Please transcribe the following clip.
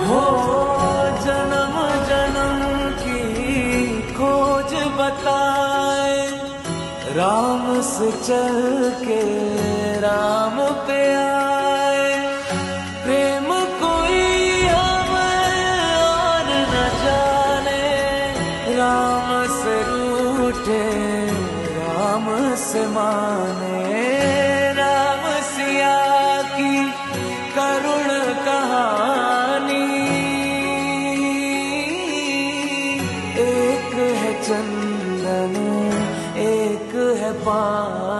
हो जन्म जन्म की खोज बताए, राम से चल के राम पे आए। प्रेम कोई हमें और न जाने, राम से रूठे राम से माने। राम सिया की करुण कहानी, एक है चंदन एक है पानी।